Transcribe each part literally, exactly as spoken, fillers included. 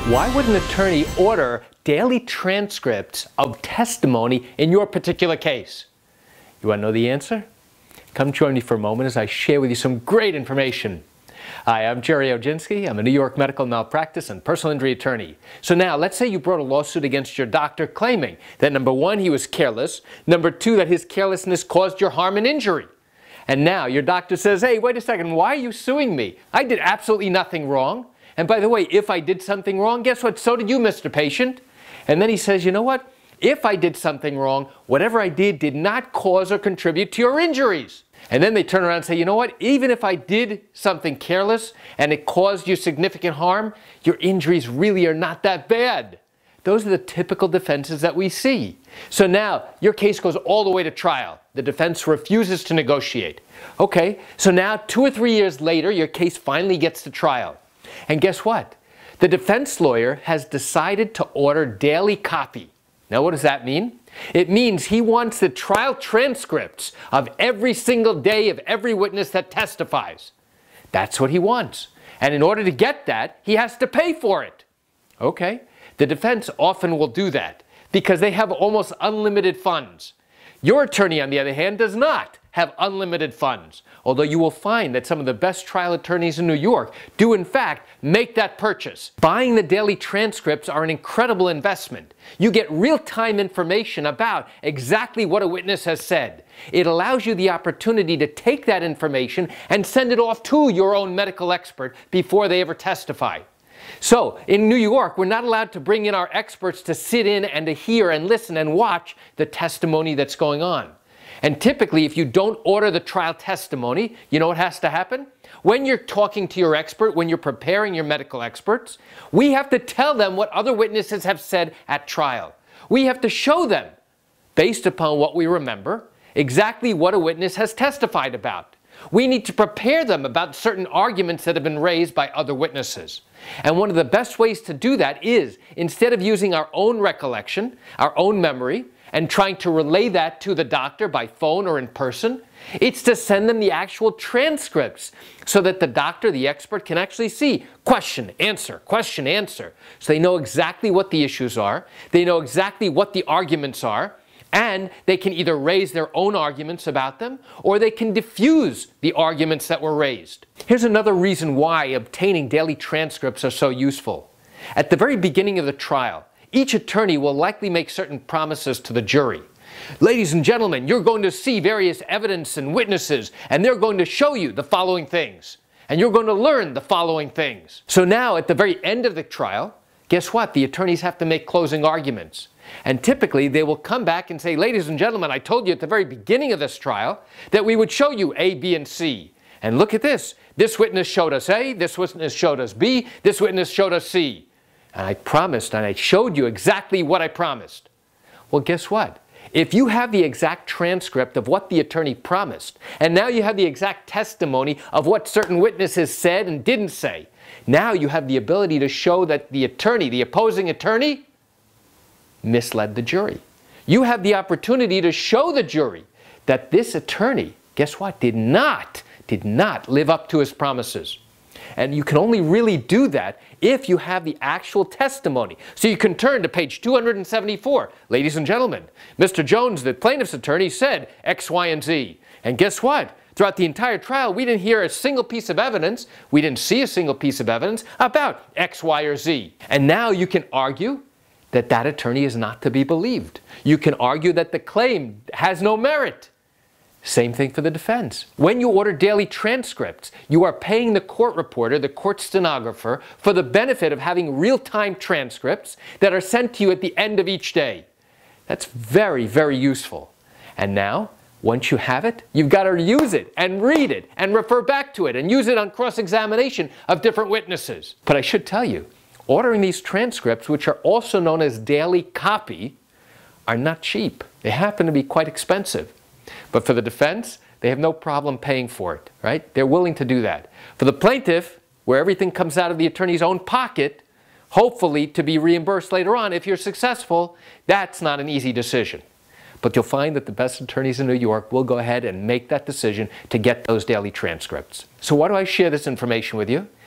Why would an attorney order daily transcripts of testimony in your particular case? You want to know the answer? Come join me for a moment as I share with you some great information. Hi, I'm Gerry Oginski. I'm a New York medical malpractice and personal injury attorney. So now, let's say you brought a lawsuit against your doctor claiming that number one, he was careless, number two, that his carelessness caused your harm and injury. And now your doctor says, hey, wait a second, why are you suing me? I did absolutely nothing wrong. And by the way, if I did something wrong, guess what? So did you, Mister Patient. And then he says, you know what? If I did something wrong, whatever I did did not cause or contribute to your injuries. And then they turn around and say, you know what? Even if I did something careless and it caused you significant harm, your injuries really are not that bad. Those are the typical defenses that we see. So now your case goes all the way to trial. The defense refuses to negotiate. Okay, so now two or three years later, your case finally gets to trial. And guess what? The defense lawyer has decided to order daily copy. Now, what does that mean? It means he wants the trial transcripts of every single day of every witness that testifies. That's what he wants. And in order to get that, he has to pay for it. Okay? The defense often will do that because they have almost unlimited funds. Your attorney, on the other hand, does not have unlimited funds, although you will find that some of the best trial attorneys in New York do in fact make that purchase. Buying the daily transcripts are an incredible investment. You get real-time information about exactly what a witness has said. It allows you the opportunity to take that information and send it off to your own medical expert before they ever testify. So, in New York, we're not allowed to bring in our experts to sit in and to hear and listen and watch the testimony that's going on. And typically, if you don't order the trial testimony, you know what has to happen? When you're talking to your expert, when you're preparing your medical experts, we have to tell them what other witnesses have said at trial. We have to show them, based upon what we remember, exactly what a witness has testified about. We need to prepare them about certain arguments that have been raised by other witnesses. And one of the best ways to do that is, instead of using our own recollection, our own memory, and trying to relay that to the doctor by phone or in person, it's to send them the actual transcripts so that the doctor, the expert, can actually see question, answer, question, answer. So they know exactly what the issues are, they know exactly what the arguments are, and they can either raise their own arguments about them, or they can diffuse the arguments that were raised. Here's another reason why obtaining daily transcripts are so useful. At the very beginning of the trial, each attorney will likely make certain promises to the jury. Ladies and gentlemen, you're going to see various evidence and witnesses, and they're going to show you the following things. And you're going to learn the following things. So now, at the very end of the trial, guess what? The attorneys have to make closing arguments. And typically, they will come back and say, ladies and gentlemen, I told you at the very beginning of this trial that we would show you A, B, and C. And look at this. This witness showed us A, this witness showed us B, this witness showed us C. And I promised, and I showed you exactly what I promised. Well, guess what? If you have the exact transcript of what the attorney promised, and now you have the exact testimony of what certain witnesses said and didn't say, now you have the ability to show that the attorney, the opposing attorney, misled the jury. You have the opportunity to show the jury that this attorney, guess what, did not, did not live up to his promises. And you can only really do that if you have the actual testimony. So you can turn to page two hundred seventy-four. Ladies and gentlemen, Mister Jones, the plaintiff's attorney, said X, Y, and Z. And guess what? Throughout the entire trial, we didn't hear a single piece of evidence, we didn't see a single piece of evidence about X, Y, or Z. And now you can argue that that attorney is not to be believed. You can argue that the claim has no merit. Same thing for the defense. When you order daily transcripts, you are paying the court reporter, the court stenographer, for the benefit of having real-time transcripts that are sent to you at the end of each day. That's very, very useful. And now, once you have it, you've got to use it and read it and refer back to it and use it on cross-examination of different witnesses. But I should tell you, ordering these transcripts, which are also known as daily copy, are not cheap. They happen to be quite expensive. But for the defense, they have no problem paying for it, right? They're willing to do that. For the plaintiff, where everything comes out of the attorney's own pocket, hopefully to be reimbursed later on if you're successful, that's not an easy decision. But you'll find that the best attorneys in New York will go ahead and make that decision to get those daily transcripts. So why do I share this information with you?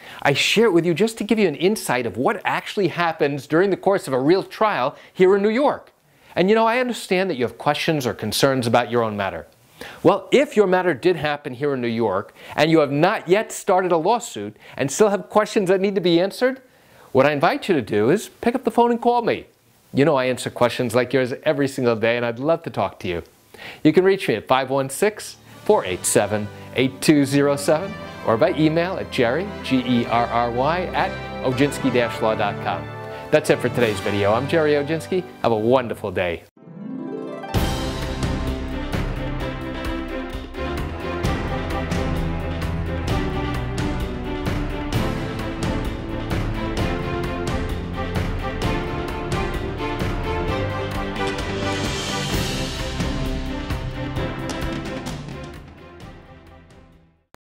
I share it with you just to give you an insight of what actually happens during the course of a real trial here in New York. And you know, I understand that you have questions or concerns about your own matter. Well, if your matter did happen here in New York and you have not yet started a lawsuit and still have questions that need to be answered, what I invite you to do is pick up the phone and call me. You know I answer questions like yours every single day, and I'd love to talk to you. You can reach me at five one six, four eight seven, eight two zero seven or by email at Gerry, G E R R Y, at oginski dash law dot com. That's it for today's video. I'm Gerry Oginski. Have a wonderful day.